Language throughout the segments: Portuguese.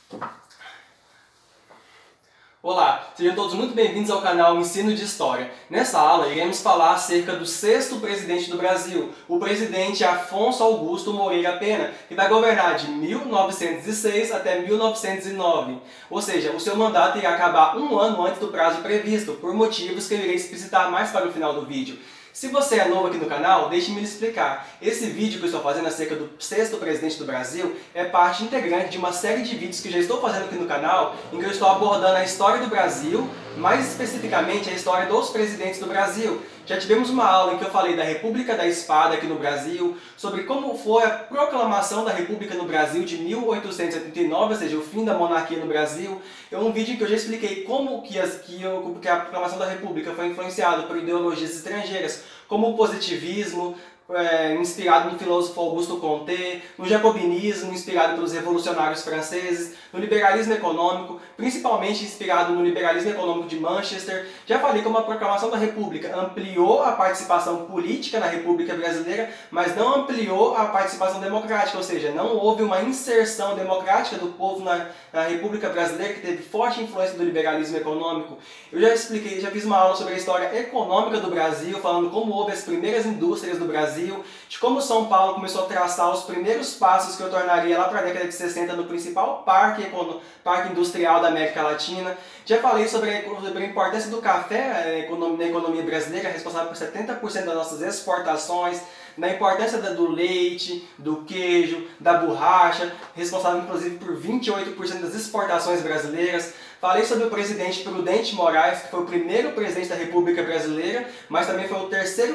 Olá, sejam todos muito bem-vindos ao canal Ensino de História. Nessa aula iremos falar acerca do sexto presidente do Brasil, o presidente Afonso Augusto Moreira Pena, que vai governar de 1906 até 1909. Ou seja, o seu mandato irá acabar um ano antes do prazo previsto, por motivos que eu irei explicitar mais para o final do vídeo. Se você é novo aqui no canal, deixe-me lhe explicar. Esse vídeo que eu estou fazendo acerca do sexto presidente do Brasil é parte integrante de uma série de vídeos que já estou fazendo aqui no canal, em que eu estou abordando a história do Brasil, mais especificamente a história dos presidentes do Brasil. Já tivemos uma aula em que eu falei da República da Espada aqui no Brasil, sobre como foi a proclamação da República no Brasil de 1889, ou seja, o fim da monarquia no Brasil. É um vídeo em que eu já expliquei como que a proclamação da República foi influenciada por ideologias estrangeiras, como o positivismo, inspirado no filósofo Auguste Comte, no jacobinismo, inspirado pelos revolucionários franceses, no liberalismo econômico, principalmente inspirado no liberalismo econômico de Manchester. Já falei como a proclamação da República ampliou a participação política na República Brasileira, mas não ampliou a participação democrática, ou seja, não houve uma inserção democrática do povo na República Brasileira, que teve forte influência do liberalismo econômico. Eu já expliquei, já fiz uma aula sobre a história econômica do Brasil, falando como houve as primeiras indústrias do Brasil, de como São Paulo começou a traçar os primeiros passos que eu tornaria lá para a década de 60 no principal parque industrial da América Latina. Já falei sobre a importância do café na economia brasileira, responsável por 70% das nossas exportações, na importância do leite, do queijo, da borracha, responsável inclusive por 28% das exportações brasileiras. Falei sobre o presidente Prudente Moraes, que foi o primeiro presidente da República Brasileira, mas também foi o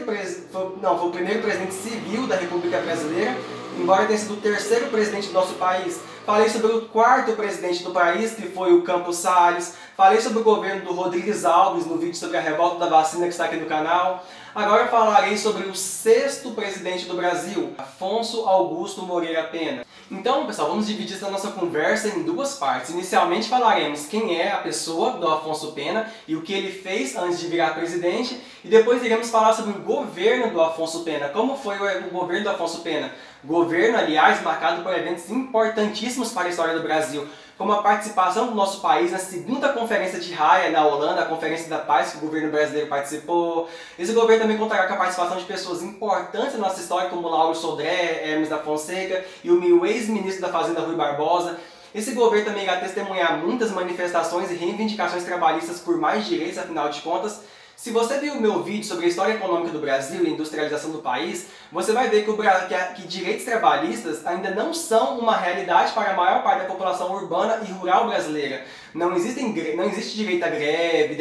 primeiro presidente civil da República Brasileira, embora tenha sido o terceiro presidente do nosso país. Falei sobre o quarto presidente do país, que foi o Campos Salles. Falei sobre o governo do Rodrigues Alves no vídeo sobre a revolta da vacina que está aqui no canal. Agora falarei sobre o sexto presidente do Brasil, Afonso Augusto Moreira Pena. Então, pessoal, vamos dividir essa nossa conversa em duas partes. Inicialmente falaremos quem é a pessoa do Afonso Pena e o que ele fez antes de virar presidente, e depois iremos falar sobre o governo do Afonso Pena, como foi o governo do Afonso Pena. Governo, aliás, marcado por eventos importantíssimos para a história do Brasil, como a participação do nosso país na segunda conferência de Haia, na Holanda, a Conferência da Paz, que o governo brasileiro participou. Esse governo também contará com a participação de pessoas importantes na nossa história, como Lauro Sodré, Hermes da Fonseca e o ex-ministro da Fazenda, Rui Barbosa. Esse governo também irá testemunhar muitas manifestações e reivindicações trabalhistas por mais direitos, afinal de contas. Se você viu o meu vídeo sobre a história econômica do Brasil e a industrialização do país, você vai ver que direitos trabalhistas ainda não são uma realidade para a maior parte da população urbana e rural brasileira. Não existe direito à greve,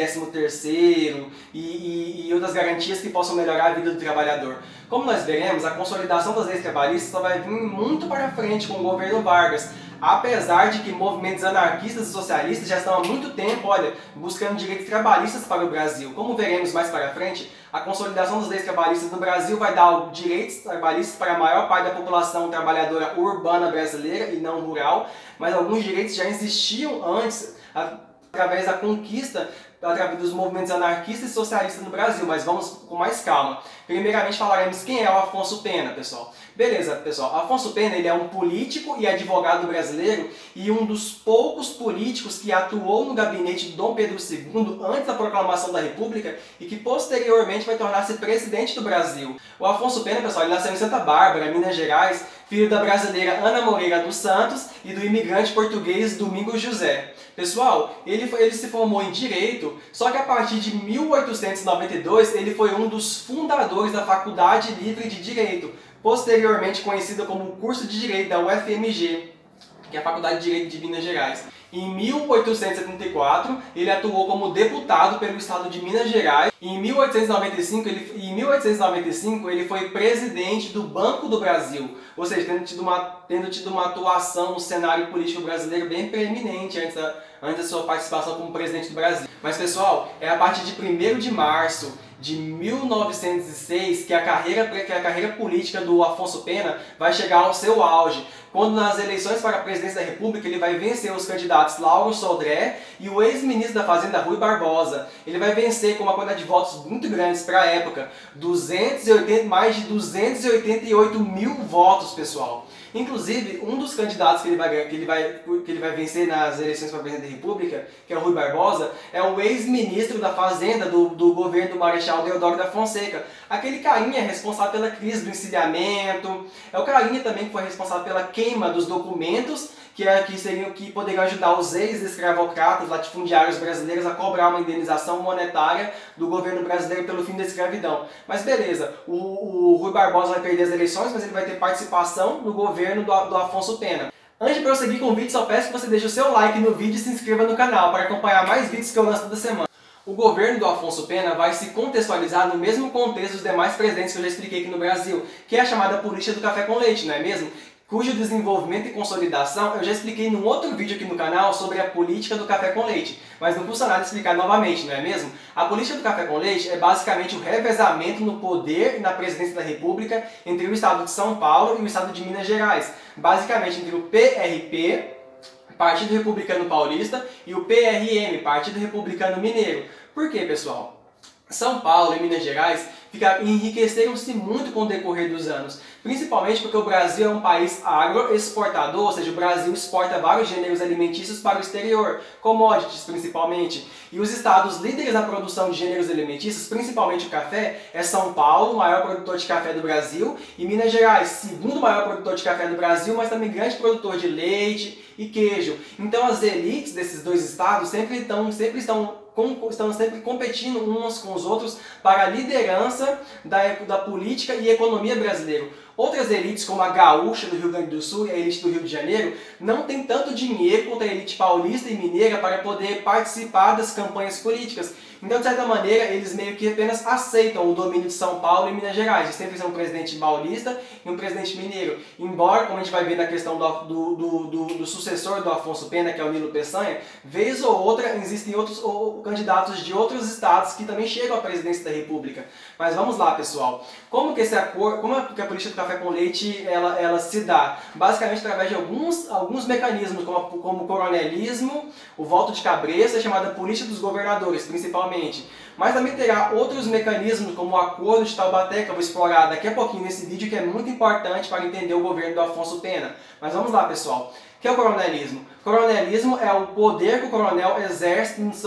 13º e outras garantias que possam melhorar a vida do trabalhador. Como nós veremos, a consolidação das leis trabalhistas só vai vir muito para frente com o governo Vargas, apesar de que movimentos anarquistas e socialistas já estão há muito tempo, buscando direitos trabalhistas para o Brasil. Como veremos mais para frente, a consolidação das leis trabalhistas no Brasil vai dar direitos trabalhistas para a maior parte da população trabalhadora urbana brasileira e não rural, mas alguns direitos já existiam antes, através da conquista, através dos movimentos anarquistas e socialistas no Brasil, mas vamos com mais calma. Primeiramente falaremos quem é o Afonso Pena, pessoal. Beleza, pessoal. Afonso Pena, ele é um político e advogado brasileiro e um dos poucos políticos que atuou no gabinete de Dom Pedro II antes da proclamação da República e que posteriormente vai tornar-se presidente do Brasil. O Afonso Pena, pessoal, ele nasceu em Santa Bárbara, Minas Gerais, filho da brasileira Ana Moreira dos Santos e do imigrante português Domingos José. Pessoal, ele se formou em Direito, só que a partir de 1892 ele foi um dos fundadores da Faculdade Livre de Direito, posteriormente conhecida como o curso de Direito da UFMG, que é a Faculdade de Direito de Minas Gerais. Em 1874, ele atuou como deputado pelo estado de Minas Gerais. E em 1895, ele foi presidente do Banco do Brasil, ou seja, tendo tido uma atuação no cenário político brasileiro bem preeminente antes da sua participação como presidente do Brasil. Mas, pessoal, é a partir de 1º de março de 1906 que a carreira política do Afonso Pena vai chegar ao seu auge, quando nas eleições para a presidência da República ele vai vencer os candidatos Lauro Sodré e o ex-ministro da Fazenda, Rui Barbosa. Ele vai vencer com uma quantidade de votos muito grandes para a época, mais de 288 mil votos, pessoal. Inclusive, um dos candidatos que ele vai vencer nas eleições para presidente da República, que é o Rui Barbosa, é o ex-ministro da Fazenda do governo do Marechal Deodoro da Fonseca. Aquele carinha responsável pela crise do encilhamento, é o carinha também que foi responsável pela queima dos documentos que poderiam ajudar os ex-escravocratas latifundiários brasileiros a cobrar uma indenização monetária do governo brasileiro pelo fim da escravidão. Mas beleza, o Rui Barbosa vai perder as eleições, mas ele vai ter participação no governo do Afonso Pena. Antes de prosseguir com o vídeo, só peço que você deixe o seu like no vídeo e se inscreva no canal para acompanhar mais vídeos que eu lanço toda semana. O governo do Afonso Pena vai se contextualizar no mesmo contexto dos demais presidentes que eu já expliquei aqui no Brasil, que é a chamada política do café com leite, não é mesmo? Cujo desenvolvimento e consolidação eu já expliquei num outro vídeo aqui no canal sobre a política do café com leite, mas não custa nada explicar novamente, não é mesmo? A política do café com leite é basicamente o revezamento no poder e na presidência da República entre o estado de São Paulo e o estado de Minas Gerais, basicamente entre o PRP, Partido Republicano Paulista, e o PRM, Partido Republicano Mineiro. Por quê, pessoal? São Paulo e Minas Gerais enriqueceram-se muito com o decorrer dos anos, principalmente porque o Brasil é um país agroexportador, ou seja, o Brasil exporta vários gêneros alimentícios para o exterior, commodities principalmente, e os estados líderes na produção de gêneros alimentícios, principalmente o café, é São Paulo, o maior produtor de café do Brasil, e Minas Gerais, segundo maior produtor de café do Brasil, mas também grande produtor de leite e queijo. Então as elites desses dois estados sempre estão sempre competindo uns com os outros para a liderança da política e economia brasileira. Outras elites, como a gaúcha do Rio Grande do Sul e a elite do Rio de Janeiro, não tem tanto dinheiro quanto a elite paulista e mineira para poder participar das campanhas políticas. Então, de certa maneira, eles meio que apenas aceitam o domínio de São Paulo e Minas Gerais. Eles sempre são um presidente paulista e um presidente mineiro. Embora, como a gente vai ver na questão do sucessor do Afonso Pena, que é o Nilo Peçanha, vez ou outra existem outros candidatos de outros estados que também chegam à presidência da República. Mas vamos lá, pessoal. Como que a política do café com leite ela se dá? Basicamente através de alguns mecanismos, como o coronelismo, o voto de cabreça, chamada política dos governadores, principalmente. Mas também terá outros mecanismos, como o Acordo de Taubaté, que eu vou explorar daqui a pouquinho nesse vídeo, que é muito importante para entender o governo do Afonso Pena. Mas vamos lá, pessoal. O que é o coronelismo? O coronelismo é o poder que o coronel exerce na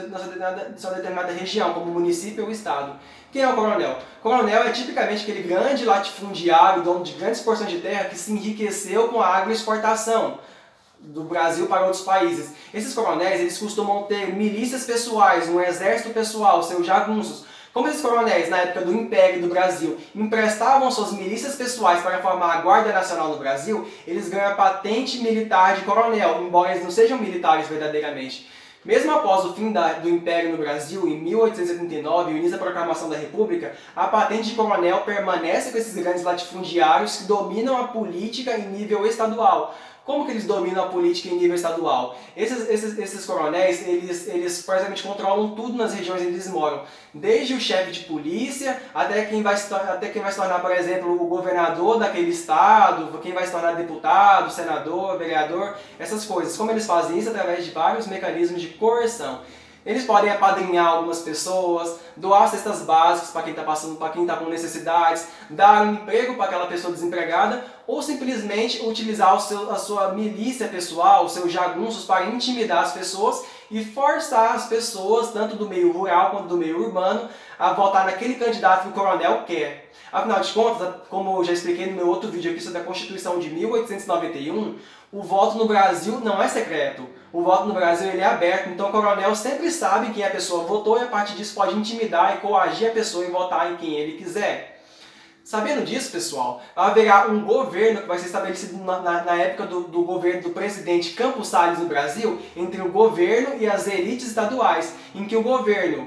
sua determinada região, como município ou estado. Quem é o coronel? O coronel é tipicamente aquele grande latifundiário, dono de grandes porções de terra que se enriqueceu com a agroexportação do Brasil para outros países. Esses coronéis, eles costumam ter milícias pessoais, um exército pessoal, seus jagunços. Como esses coronéis, na época do Império do Brasil, emprestavam suas milícias pessoais para formar a Guarda Nacional no Brasil, eles ganham a patente militar de coronel, embora eles não sejam militares verdadeiramente. Mesmo após o fim do Império no Brasil, em 1889, e o início da Proclamação da República, a patente de coronel permanece com esses grandes latifundiários que dominam a política em nível estadual. Como que eles dominam a política em nível estadual? Esses coronéis, eles praticamente controlam tudo nas regiões onde eles moram. Desde o chefe de polícia, até quem vai se tornar, por exemplo, o governador daquele estado, quem vai se tornar deputado, senador, vereador, essas coisas. Como eles fazem isso? Através de vários mecanismos de coerção. Eles podem apadrinhar algumas pessoas, doar cestas básicas para quem está com necessidades, dar um emprego para aquela pessoa desempregada, ou simplesmente utilizar a sua milícia pessoal, os seus jagunços, para intimidar as pessoas e forçar as pessoas, tanto do meio rural quanto do meio urbano, a votar naquele candidato que o coronel quer. Afinal de contas, como eu já expliquei no meu outro vídeo aqui sobre a Constituição de 1891, o voto no Brasil não é secreto. O voto no Brasil ele é aberto, então o coronel sempre sabe quem a pessoa votou e a partir disso pode intimidar e coagir a pessoa em votar em quem ele quiser. Sabendo disso, pessoal, haverá um governo que vai ser estabelecido na época do governo do presidente Campos Salles no Brasil, entre o governo e as elites estaduais, em que o governo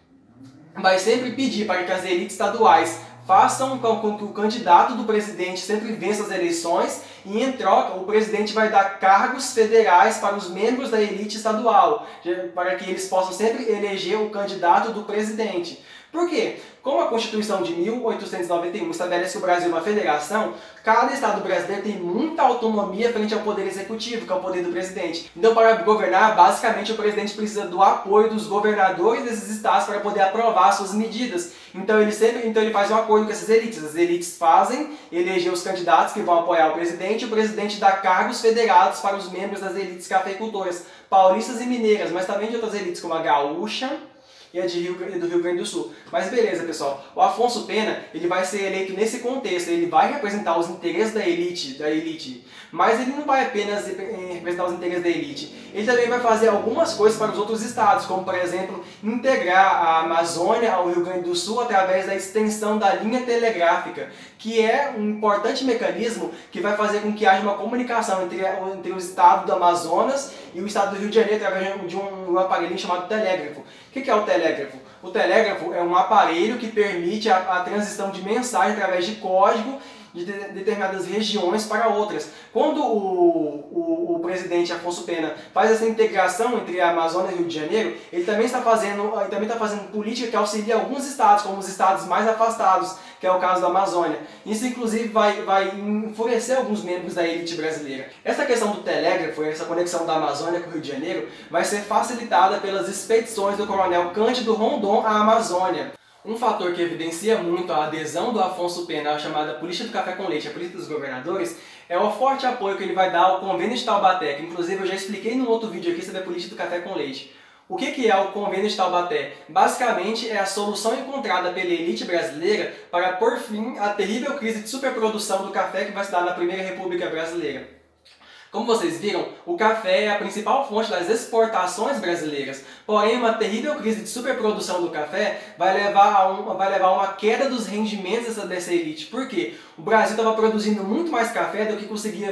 vai sempre pedir para que as elites estaduais façam com que o candidato do presidente sempre vença as eleições e, em troca, o presidente vai dar cargos federais para os membros da elite estadual, para que eles possam sempre eleger o candidato do presidente. Por quê? Como a Constituição de 1891 estabelece que o Brasil é uma federação, cada estado brasileiro tem muita autonomia frente ao poder executivo, que é o poder do presidente. Então, para governar, basicamente o presidente precisa do apoio dos governadores desses estados para poder aprovar suas medidas. Então ele faz um acordo com essas elites. As elites fazem eleger os candidatos que vão apoiar o presidente dá cargos federados para os membros das elites cafeicultoras, paulistas e mineiras, mas também de outras elites como a gaúcha e a do Rio Grande do Sul. Mas beleza, pessoal. O Afonso Pena, ele vai ser eleito nesse contexto, ele vai representar os interesses da elite, mas ele não vai apenas representar os interesses da elite. Ele também vai fazer algumas coisas para os outros estados, como por exemplo, integrar a Amazônia ao Rio Grande do Sul através da extensão da linha telegráfica, que é um importante mecanismo que vai fazer com que haja uma comunicação entre o estado do Amazonas e o estado do Rio de Janeiro através de um aparelho chamado telégrafo. O que é o telégrafo? O telégrafo é um aparelho que permite a transição de mensagem através de código de determinadas regiões para outras. Quando o presidente Afonso Pena faz essa integração entre a Amazônia e o Rio de Janeiro, ele também está fazendo política que auxilia alguns estados, como os estados mais afastados, que é o caso da Amazônia. Isso, inclusive, vai enfurecer alguns membros da elite brasileira. Essa questão do telégrafo, essa conexão da Amazônia com o Rio de Janeiro, vai ser facilitada pelas expedições do coronel Cândido Rondon à Amazônia. Um fator que evidencia muito a adesão do Afonso Pena à chamada política do café com leite, a política dos governadores, é o forte apoio que ele vai dar ao Convênio de Taubaté, que inclusive eu já expliquei num outro vídeo aqui sobre a política do café com leite. O que é o Convênio de Taubaté? Basicamente é a solução encontrada pela elite brasileira para pôr fim à terrível crise de superprodução do café que vai se dar na Primeira República Brasileira. Como vocês viram, o café é a principal fonte das exportações brasileiras. Porém, uma terrível crise de superprodução do café vai levar a uma queda dos rendimentos dessa elite. Por quê? O Brasil estava produzindo muito mais café do que conseguia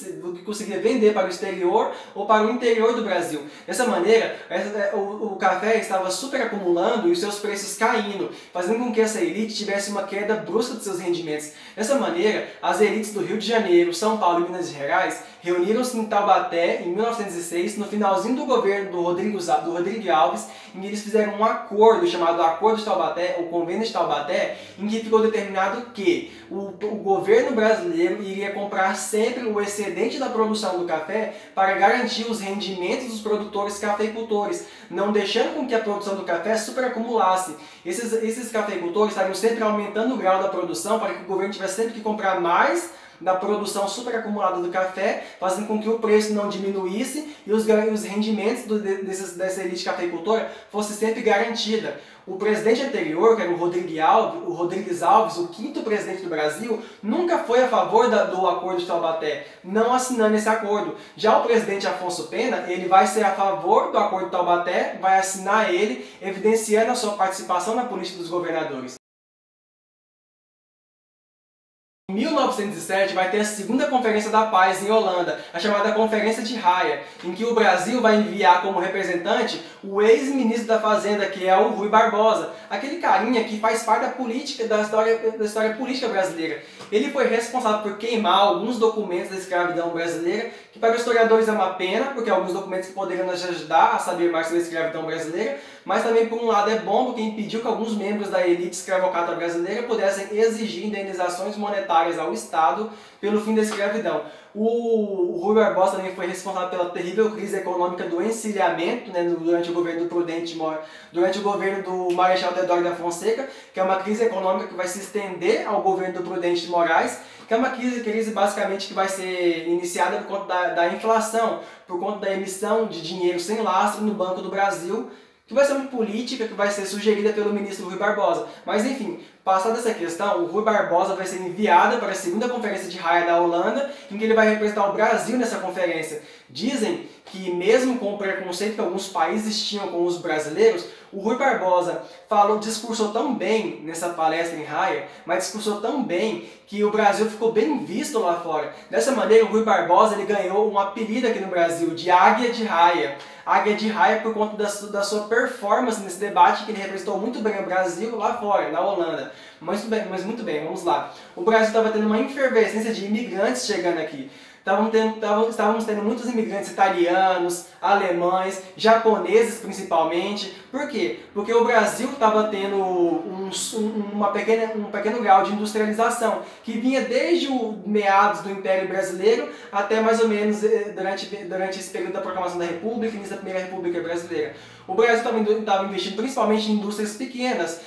vender para o exterior ou para o interior do Brasil. Dessa maneira, o café estava superacumulando e os seus preços caindo, fazendo com que essa elite tivesse uma queda brusca de seus rendimentos. Dessa maneira, as elites do Rio de Janeiro, São Paulo e Minas Gerais reuniram-se em Taubaté em 1906, no finalzinho do governo do Rodrigo Alves, em que eles fizeram um acordo chamado Acordo de Taubaté, ou Convênio de Taubaté, em que ficou determinado que o governo brasileiro iria comprar sempre o excedente da produção do café para garantir os rendimentos dos produtores cafeicultores, não deixando com que a produção do café superacumulasse. Esses cafeicultores estariam sempre aumentando o grau da produção para que o governo tivesse sempre que comprar mais da produção superacumulada do café, fazendo com que o preço não diminuísse e os rendimentos dessa elite cafeicultora fossem sempre garantidos. O presidente anterior, que era o Rodrigues Alves, o quinto presidente do Brasil, nunca foi a favor do Acordo de Taubaté, não assinando esse acordo. Já o presidente Afonso Pena, ele vai ser a favor do Acordo de Taubaté, vai assinar ele, evidenciando a sua participação na política dos governadores. Em 1907 vai ter a segunda Conferência da Paz em Holanda, a chamada Conferência de Haia, em que o Brasil vai enviar como representante o ex-ministro da Fazenda, que é o Rui Barbosa, aquele carinha que faz parte da história política brasileira. Ele foi responsável por queimar alguns documentos da escravidão brasileira, que para os historiadores é uma pena, porque alguns documentos que poderiam nos ajudar a saber mais sobre a escravidão brasileira, mas também por um lado é bom porque impediu que alguns membros da elite escravocrata brasileira pudessem exigir indenizações monetárias ao Estado pelo fim da escravidão. O Rui Barbosa também foi responsável pela terrível crise econômica do encilhamento, né, durante o governo durante o governo do Marechal Deodoro da Fonseca, que é uma crise econômica que vai se estender ao governo do Prudente de Moraes, que é uma crise basicamente que vai ser iniciada por conta da inflação, por conta da emissão de dinheiro sem lastro no Banco do Brasil, que vai ser uma política que vai ser sugerida pelo ministro Rui Barbosa. Mas enfim, passada essa questão, o Rui Barbosa vai ser enviado para a segunda Conferência de Haia da Holanda, em que ele vai representar o Brasil nessa conferência. Dizem que mesmo com o preconceito que alguns países tinham com os brasileiros, o Rui Barbosa discursou tão bem nessa palestra em Haia, mas discursou tão bem que o Brasil ficou bem visto lá fora. Dessa maneira, o Rui Barbosa ele ganhou um apelido aqui no Brasil de Águia de Haia. Águia de Haia por conta da sua performance nesse debate, que ele representou muito bem o Brasil lá fora, na Holanda. Mas muito bem, vamos lá. O Brasil estava tendo uma efervescência de imigrantes chegando aqui. estávamos tendo muitos imigrantes italianos, alemães, japoneses principalmente. Por quê? Porque o Brasil estava tendo um pequeno grau de industrialização, que vinha desde o meados do Império Brasileiro até mais ou menos durante esse período da proclamação da República, início da Primeira República Brasileira. O Brasil estava investindo principalmente em indústrias pequenas,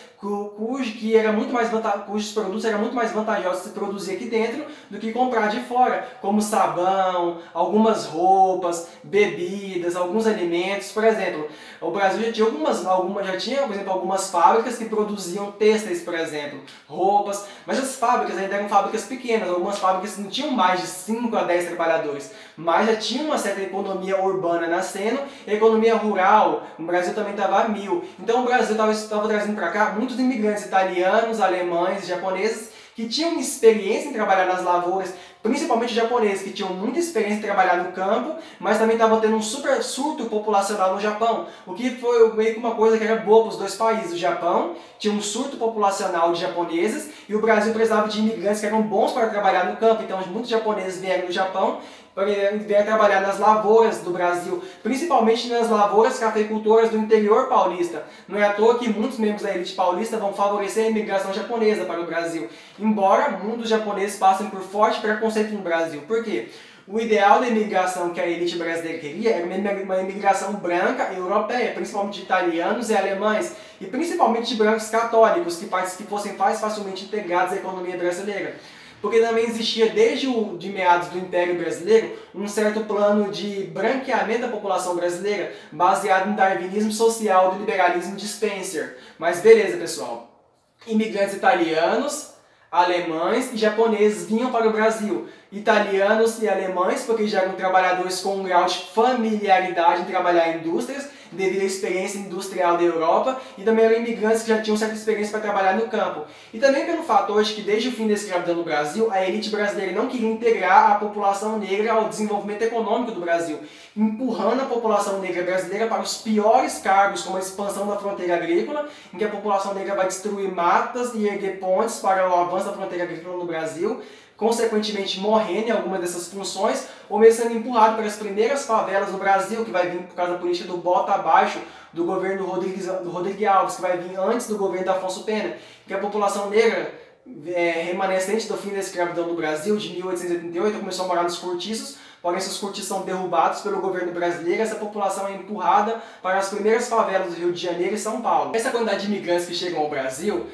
cujos produtos eram muito mais vantajosos se produzir aqui dentro do que comprar de fora, como sabão, algumas roupas, bebidas, alguns alimentos. Por exemplo, o Brasil já tinha, por exemplo, algumas fábricas que produziam têxteis, por exemplo, roupas, mas as fábricas ainda eram fábricas pequenas, algumas fábricas não tinham mais de 5 a 10 trabalhadores, mas já tinha uma certa economia urbana nascendo, e economia rural, o Brasil também estava a 1000. Então o Brasil estava trazendo para cá muitos imigrantes italianos, alemães, japoneses, que tinham experiência em trabalhar nas lavouras, principalmente japoneses, que tinham muita experiência em trabalhar no campo, mas também estavam tendo um super surto populacional no Japão, o que foi meio que uma coisa que era boa para os dois países. O Japão tinha um surto populacional de japoneses e o Brasil precisava de imigrantes que eram bons para trabalhar no campo, então muitos japoneses vieram do Japão vieram trabalhar nas lavouras do Brasil, principalmente nas lavouras cafeicultoras do interior paulista. Não é à toa que muitos membros da elite paulista vão favorecer a imigração japonesa para o Brasil, embora muitos japoneses passem por forte preconceito no Brasil. Por quê? O ideal da imigração que a elite brasileira queria era uma imigração branca europeia, principalmente de italianos e alemães, e principalmente de brancos católicos, que fossem mais facilmente integrados à economia brasileira. Porque também existia, desde de meados do Império Brasileiro, um certo plano de branqueamento da população brasileira, baseado no darwinismo social do liberalismo de Spencer. Mas beleza, pessoal. Imigrantes italianos, alemães e japoneses vinham para o Brasil. Italianos e alemães, porque já eram trabalhadores com um grau de familiaridade em trabalhar em indústrias, devido à experiência industrial da Europa, e também eram imigrantes que já tinham certa experiência para trabalhar no campo. E também pelo fator de que desde o fim da escravidão no Brasil, a elite brasileira não queria integrar a população negra ao desenvolvimento econômico do Brasil, empurrando a população negra brasileira para os piores cargos, como a expansão da fronteira agrícola, em que a população negra vai destruir matas e erguer pontes para o avanço da fronteira agrícola no Brasil, consequentemente morrendo em alguma dessas funções, ou mesmo sendo empurrado para as primeiras favelas do Brasil, que vai vir por causa da política do bota abaixo do governo do Rodrigues Alves, que vai vir antes do governo da Afonso Pena, que a população negra remanescente do fim da escravidão no Brasil, de 1888, começou a morar nos cortiços, porém esses cortiços são derrubados pelo governo brasileiro e essa população é empurrada para as primeiras favelas do Rio de Janeiro e São Paulo. Essa quantidade de imigrantes que chegam ao Brasil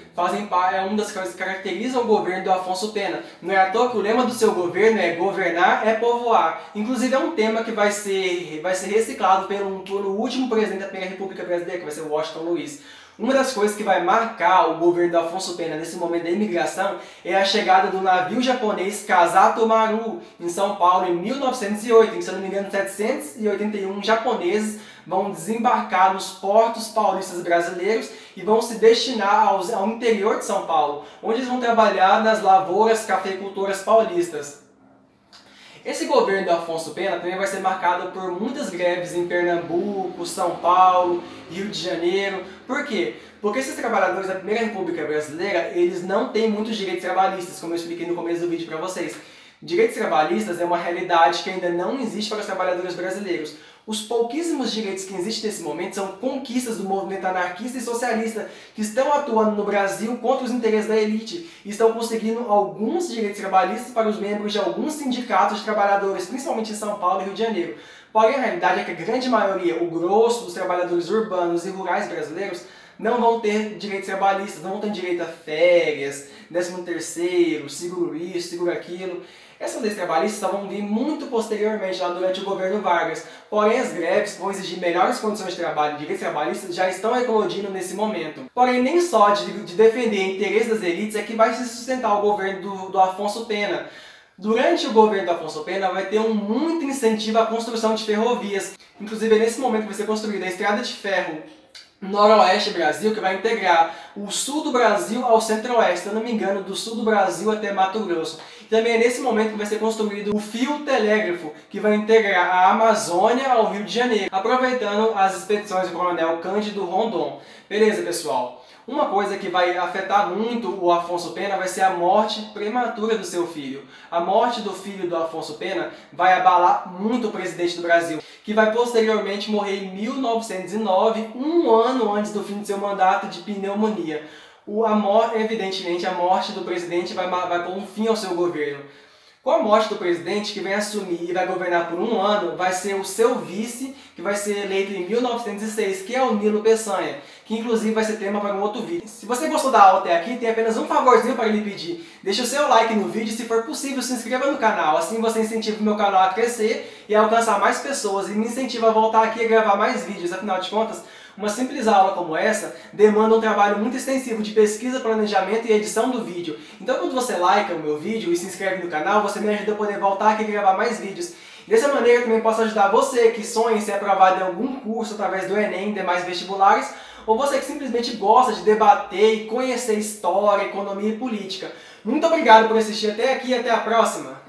é uma das coisas que caracteriza o governo do Afonso Pena. Não é à toa que o lema do seu governo é governar é povoar. Inclusive é um tema que vai ser reciclado pelo último presidente da Primeira República Brasileira, que vai ser o Washington Luiz. Uma das coisas que vai marcar o governo do Afonso Pena nesse momento da imigração é a chegada do navio japonês Kazato Maru em São Paulo em 1908, em que, se não me engano, 781 japoneses vão desembarcar nos portos paulistas brasileiros e vão se destinar ao interior de São Paulo, onde eles vão trabalhar nas lavouras cafeicultoras paulistas. Esse governo do Afonso Pena também vai ser marcado por muitas greves em Pernambuco, São Paulo, Rio de Janeiro. Por quê? Porque esses trabalhadores da Primeira República Brasileira, eles não têm muitos direitos trabalhistas, como eu expliquei no começo do vídeo para vocês. Direitos trabalhistas é uma realidade que ainda não existe para os trabalhadores brasileiros. Os pouquíssimos direitos que existem nesse momento são conquistas do movimento anarquista e socialista que estão atuando no Brasil contra os interesses da elite e estão conseguindo alguns direitos trabalhistas para os membros de alguns sindicatos de trabalhadores, principalmente em São Paulo e Rio de Janeiro. Porém, a realidade é que a grande maioria, o grosso dos trabalhadores urbanos e rurais brasileiros, não vão ter direitos trabalhistas, não vão ter direito a férias, 13º, seguro isso, seguro aquilo. Essas leis trabalhistas vão vir muito posteriormente, lá durante o governo Vargas. Porém, as greves que vão exigir melhores condições de trabalho e direitos trabalhistas já estão eclodindo nesse momento. Porém, nem só de defender o interesse das elites é que vai se sustentar o governo do Afonso Pena. Durante o governo do Afonso Pena vai ter muito incentivo à construção de ferrovias. Inclusive, é nesse momento que vai ser construída a estrada de ferro Noroeste Brasil, que vai integrar o sul do Brasil ao centro-oeste, se eu não me engano, do sul do Brasil até Mato Grosso. Também é nesse momento que vai ser construído o fio telégrafo, que vai integrar a Amazônia ao Rio de Janeiro, aproveitando as expedições do coronel Cândido Rondon. Beleza, pessoal? Uma coisa que vai afetar muito o Afonso Pena vai ser a morte prematura do seu filho. A morte do filho do Afonso Pena vai abalar muito o presidente do Brasil, que vai posteriormente morrer em 1909, um ano antes do fim de seu mandato, de pneumonia. Evidentemente, a morte do presidente vai pôr um fim ao seu governo. Com a morte do presidente, que vem assumir e vai governar por um ano, vai ser o seu vice, que vai ser eleito em 1906, que é o Nilo Peçanha, que inclusive vai ser tema para um outro vídeo. Se você gostou da aula até aqui, tem apenas um favorzinho para lhe pedir. Deixe o seu like no vídeo e, se for possível, se inscreva no canal. Assim você incentiva o meu canal a crescer e a alcançar mais pessoas, e me incentiva a voltar aqui a gravar mais vídeos. Afinal de contas, uma simples aula como essa demanda um trabalho muito extensivo de pesquisa, planejamento e edição do vídeo. Então, quando você like o meu vídeo e se inscreve no canal, você me ajuda a poder voltar aqui e gravar mais vídeos. E dessa maneira eu também posso ajudar você que sonha em ser aprovado em algum curso através do Enem e demais vestibulares, ou você que simplesmente gosta de debater e conhecer história, economia e política. Muito obrigado por assistir até aqui e até a próxima!